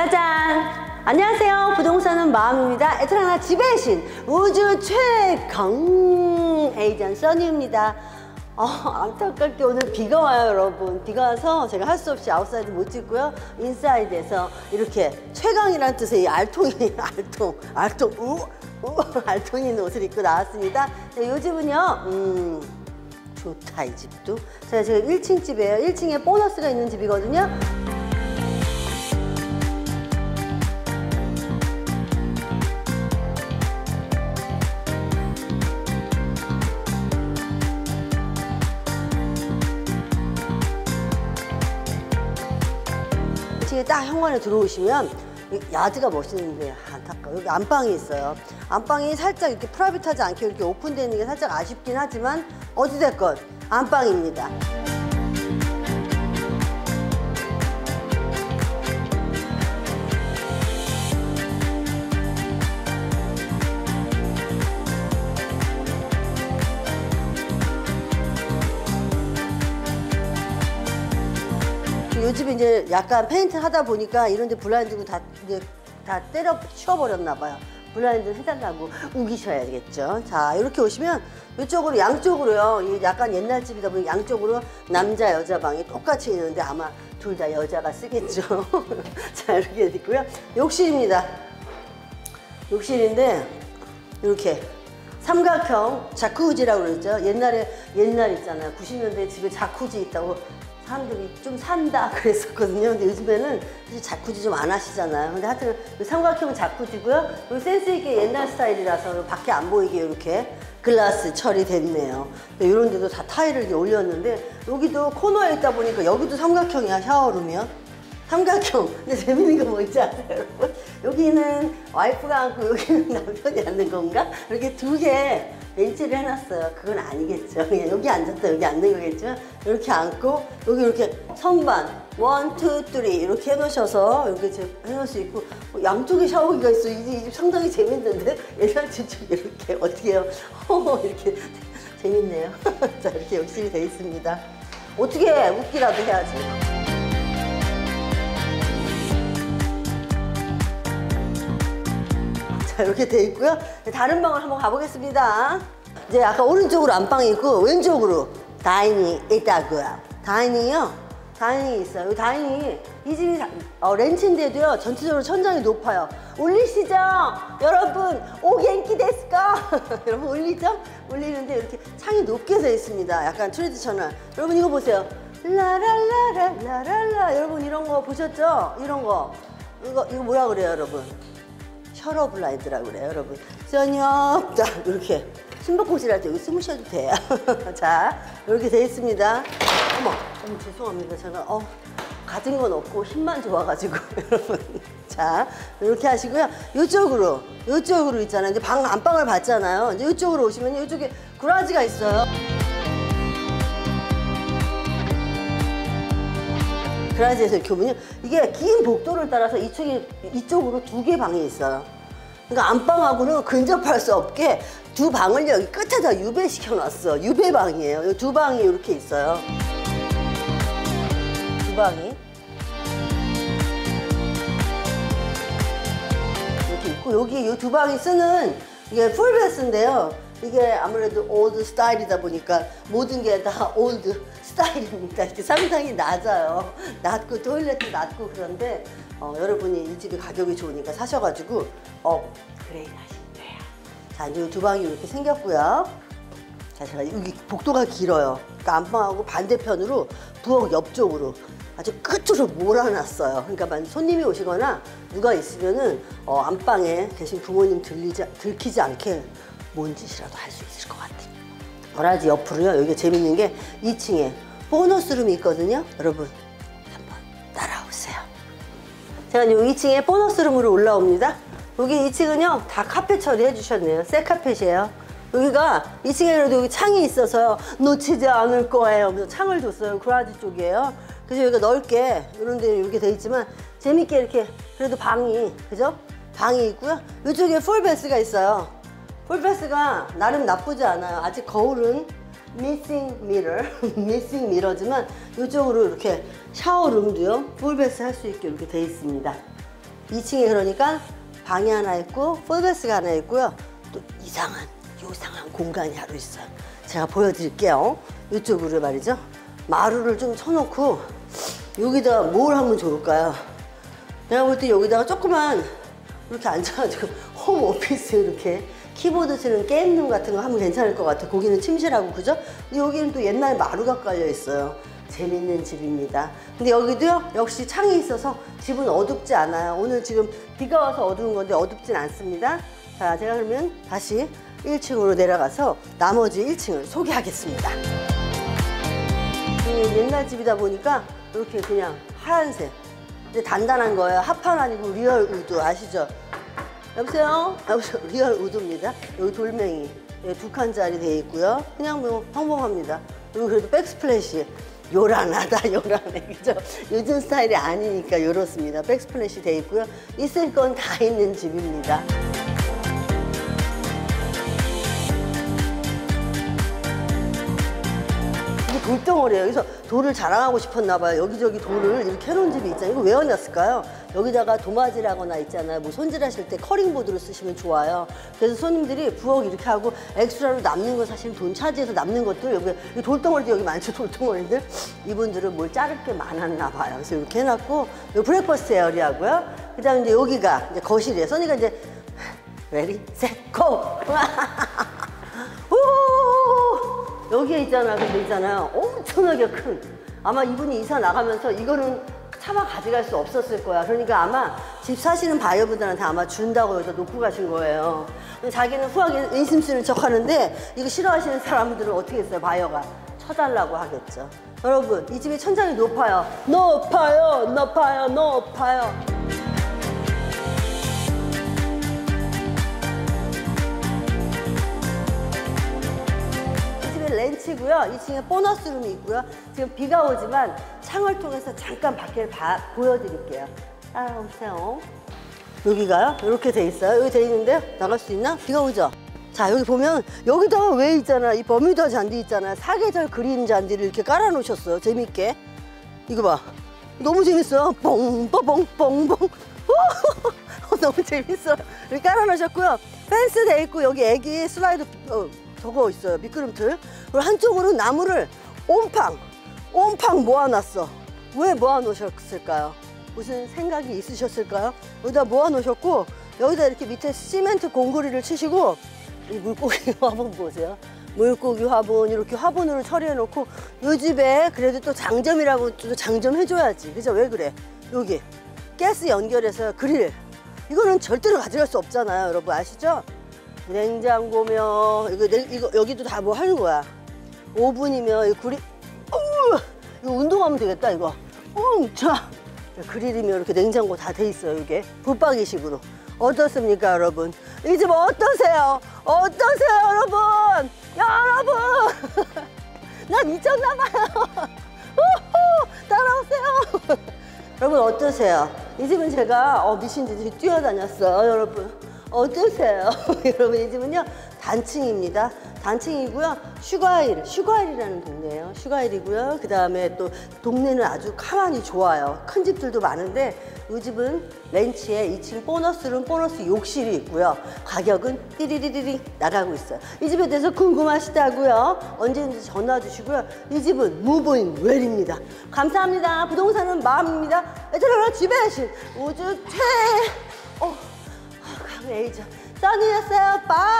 짜잔! 안녕하세요. 부동산은 마음입니다. 에트라나 집의 신 우주 최강 에이전 써니입니다. 안타깝게 오늘 비가 와요, 여러분. 비가 와서 제가 할 수 없이 아웃사이드 못 찍고요. 인사이드에서 이렇게 최강이라는 뜻의 이 알통이 알통이 있는 옷을 입고 나왔습니다. 네, 이 집은요, 좋다, 이 집도. 제가 지금 1층 집이에요. 1층에 보너스가 있는 집이거든요. 딱 현관에 들어오시면 야드가 멋있는데 안타까워. 여기 안방이 있어요. 안방이 살짝 이렇게 프라이빗하지 않게 이렇게 오픈되어 있는 게 살짝 아쉽긴 하지만 어찌됐건 안방입니다. 이 집이 이제 약간 페인트 하다 보니까 이런데 블라인드도 다 때려 치워버렸나 봐요. 블라인드 해달라고 우기셔야겠죠. 자, 이렇게 오시면 이쪽으로 양쪽으로요. 약간 옛날 집이다 보니 양쪽으로 남자 여자 방이 똑같이 있는데 아마 둘 다 여자가 쓰겠죠. 자, 이렇게 있고요. 욕실입니다. 욕실인데 이렇게 삼각형 자쿠지라고 그러죠. 옛날 있잖아요. 90년대 집에 자쿠지 있다고 사람들이 좀 산다 그랬었거든요. 근데 요즘에는 사실 자쿠지 좀 안 하시잖아요. 근데 하여튼 삼각형 자쿠지고요. 여기 센스 있게 옛날 스타일이라서 밖에 안 보이게 이렇게 글라스 처리됐네요. 이런 데도 다 타일을 이렇게 올렸는데 여기도 코너에 있다 보니까 여기도 삼각형이야. 샤워룸이요. 삼각형. 근데 재밌는 거 뭔지 아세요, 여러분? 여기는 와이프가 앉고 여기는 남편이 앉는 건가? 이렇게 두 개 벤치를 해놨어요. 그건 아니겠죠. 그냥 여기 앉았다 여기 앉는 거겠죠. 이렇게 앉고 여기 이렇게 선반 1, 2, 3 이렇게 해놓으셔서 이렇게 해놓을 수 있고 양쪽에 샤워기가 있어. 이 집 상당히 재밌는데 옛날 집중 이렇게 어떻게 해요? 이렇게 재밌네요. 자, 이렇게 욕실이 되어 있습니다. 어떻게 웃기라도 해야지. 자, 이렇게 돼 있고요. 다른 방을 한번 가보겠습니다. 이제 아까 오른쪽으로 안방이 있고 왼쪽으로 다이닝이 있다고요. 다이닝이요. 다이닝이 있어요. 이 다이닝이 이 집이 렌치인데도요. 전체적으로 천장이 높아요. 올리시죠? 여러분, 오겐키 데스까? 여러분 올리죠? 올리는데 이렇게 창이 높게 돼 있습니다. 약간 트레디셔널. 여러분 이거 보세요. 라랄라랄라랄라. 여러분 이런 거 보셨죠? 이런 거. 이거 뭐라 그래요, 여러분? 셔러 블라인드라고 그래요, 여러분. 저녁. 자, 이렇게 숨바꼭질 할 때 여기 숨으셔도 돼요. 자, 이렇게 돼 있습니다. 어머, 죄송합니다. 제가 가진 건 없고 힘만 좋아가지고 여러분. 자, 이렇게 하시고요. 이쪽으로 있잖아요. 이제 안방을 봤잖아요. 이제 이쪽으로 오시면 이쪽에 구라지가 있어요. 그라지에서 이렇게 보면요. 이게 긴 복도를 따라서 이쪽으로 두 개 방이 있어요. 그러니까 안방하고는 근접할 수 없게 두 방을 여기 끝에다 유배시켜 놨어. 유배방이에요. 이 두 방이 이렇게 있어요. 두 방이. 이렇게 있고, 여기 이 두 방이 쓰는 이게 풀베스인데요. 이게 아무래도 올드 스타일이다 보니까 모든 게 다 올드 스타일입니다. 이렇게 상당히 낮아요. 낮고 토일렛도 낮고 그런데 여러분이 이 집이 가격이 좋으니까 사셔가지고 업그레이드 하시면 돼요. 자, 이제 두 방이 이렇게 생겼고요. 자, 제가 여기 복도가 길어요. 그러니까 안방하고 반대편으로 부엌 옆쪽으로 아주 끝으로 몰아놨어요. 그러니까 만약 손님이 오시거나 누가 있으면은 안방에 계신 부모님 들키지 않게 뭔 짓이라도 할 수 있을 것 같아요. 거라지 옆으로요. 여기 재밌는 게 2층에 보너스룸이 있거든요. 여러분 한번 따라오세요. 제가 이 2층에 보너스룸으로 올라옵니다. 여기 2층은요 다 카펫 처리해 주셨네요. 새 카펫이에요. 여기가 2층에 그래도 여기 창이 있어서요 놓치지 않을 거예요. 그래서 창을 줬어요. 거라지 쪽이에요. 그래서 여기가 넓게 이런 데 이렇게 돼 있지만 재밌게 이렇게 그래도 방이 그죠? 방이 있고요. 이쪽에 풀베스가 있어요. 풀베스가 나름 나쁘지 않아요. 아직 거울은 미싱 미러지만 이쪽으로 이렇게 샤워룸도요 풀베스 할 수 있게 이렇게 돼 있습니다. 2층에 그러니까 방이 하나 있고 풀베스가 하나 있고요. 또 이상한 공간이 하나 있어요. 제가 보여드릴게요. 이쪽으로 말이죠. 마루를 좀 쳐놓고 여기다가 뭘 하면 좋을까요? 내가 볼 때 여기다가 조그만 이렇게 앉아가지고 홈 오피스 이렇게 키보드 치는 게임룸 같은 거 하면 괜찮을 것 같아요. 거기는 침실하고 그죠? 근데 여기는 또 옛날 마루가 깔려 있어요. 재밌는 집입니다. 근데 여기도요 역시 창이 있어서 집은 어둡지 않아요. 오늘 지금 비가 와서 어두운 건데 어둡진 않습니다. 자, 제가 그러면 다시 1층으로 내려가서 나머지 1층을 소개하겠습니다. 옛날 집이다 보니까 이렇게 그냥 하얀색. 근데 단단한 거예요. 합판 아니고 리얼 우드 아시죠? 여보세요? 리얼 우드입니다. 여기 돌멩이 2칸짜리 돼 있고요. 그냥 뭐 평범합니다. 그리고 그래도 백스플래시 요란하다 요란해 그죠? 요즘 스타일이 아니니까 이렇습니다. 백스플래시 돼 있고요. 있을 건 다 있는 집입니다. 이게 돌덩어리예요. 그래서 돌을 자랑하고 싶었나 봐요. 여기저기 돌을 이렇게 해놓은 집이 있잖아요. 이거 왜 해놨을까요? 여기다가 도마질하거나 있잖아요. 뭐 손질하실 때 커링보드로 쓰시면 좋아요. 그래서 손님들이 부엌 이렇게 하고 엑스트라로 남는 거 사실 돈 차지해서 남는 것들 여기 돌덩어리도 여기 많죠. 돌덩어리들. 이분들은 뭘 자를 게 많았나 봐요. 그래서 이렇게 해놨고 여기 브레이퍼스트 에어리하고요. 그 다음에 이제 여기가 이제 거실이에요. 써니가 이제 레디 셋고 여기에 있잖아. 근데 있잖아요. 엄청나게 큰. 아마 이분이 이사 나가면서 이거는 차마 가져갈 수 없었을 거야. 그러니까 아마 집 사시는 바이어분들한테 아마 준다고 여기다 놓고 가신 거예요. 자기는 후하게 인심 쓰는 척 하는데 이거 싫어하시는 사람들은 어떻게 했어요? 바이어가 쳐달라고 하겠죠. 여러분, 이 집의 천장이 높아요. 높아요. 높아요. 높아요. 렌치고요. 2층에 보너스룸이 있고요. 지금 비가 오지만 창을 통해서 잠깐 밖을 보여드릴게요. 따라오세요. 여기가요. 이렇게 돼 있어요. 여기 돼 있는데 나갈 수 있나? 비가 오죠? 자, 여기 보면 여기다가 왜 있잖아. 이 버뮤다 잔디 있잖아요. 사계절 그린 잔디를 이렇게 깔아놓으셨어요. 재밌게. 이거 봐. 너무 재밌어요. 뽕뽕뽕뽕뽕. 너무 재밌어요. 이렇게 깔아놓으셨고요. 펜스 돼 있고 여기 애기 슬라이드 저거 있어요. 미끄럼틀. 그리고 한쪽으로 나무를 옴팡 모아놨어. 왜 모아놓으셨을까요? 무슨 생각이 있으셨을까요? 여기다 모아놓으셨고 여기다 이렇게 밑에 시멘트 공구리를 치시고 이 물고기 화분 보세요. 물고기 화분 이렇게 화분으로 처리해놓고 이 집에 그래도 또 장점이라고 또 장점해줘야지. 그죠? 왜 그래? 여기 가스 연결해서 그릴. 이거는 절대로 가져갈 수 없잖아요. 여러분 아시죠? 냉장고며 이거 여기도 다 뭐 하는 거야. 오븐이며 이 그릴 이거 운동하면 되겠다 이거. 자 그릴이며 이렇게 냉장고 다 돼 있어요. 이게 붙박이식으로. 어떻습니까 여러분? 이 집 어떠세요? 어떠세요 여러분? 여러분 나 미쳤나 봐요. 따라오세요. 여러분 어떠세요? 이 집은 제가 미친 듯이 뛰어다녔어요 여러분. 어떠세요? 여러분 이 집은요 단층입니다. 단층이고요. 슈가힐이라는 동네예요. 슈가힐이고요. 그 다음에 또 동네는 아주 가만히 좋아요. 큰 집들도 많은데 이 집은 렌치에 2층 보너스룸, 보너스 욕실이 있고요. 가격은 띠리리리리 나가고 있어요. 이 집에 대해서 궁금하시다고요? 언제든지 전화 주시고요. 이 집은 무브인 웰입니다. 감사합니다. 부동산은 마음입니다. 애들아 집에 신 우주 최 강에이저 써니였어요. 바이.